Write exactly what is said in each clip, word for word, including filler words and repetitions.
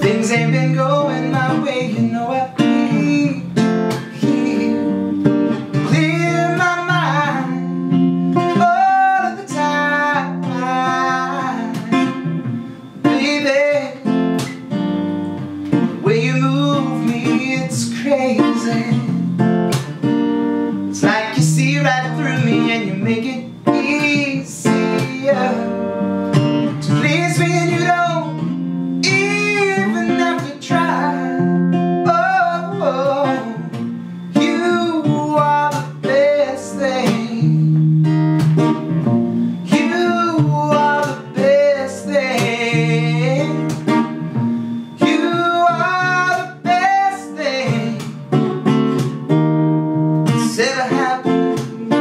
things ain't been going my way, you know I need you here. Clear my mind all of the time, baby. The way you move me, it's crazy. It's like you see right through me and you make it easier to please me, and you don't even have to try. Oh, oh, you are the best thing. You are the best thing. You are the best thing that's ever happened to me.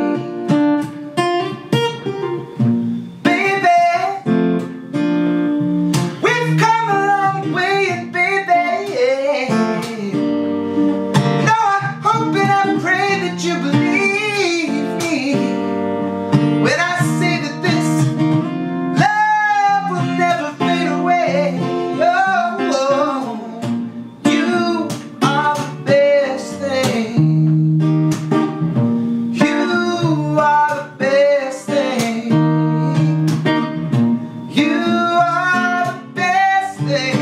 You believe me when I say that this love will never fade away. Oh, oh, you are the best thing. You are the best thing. You are the best thing.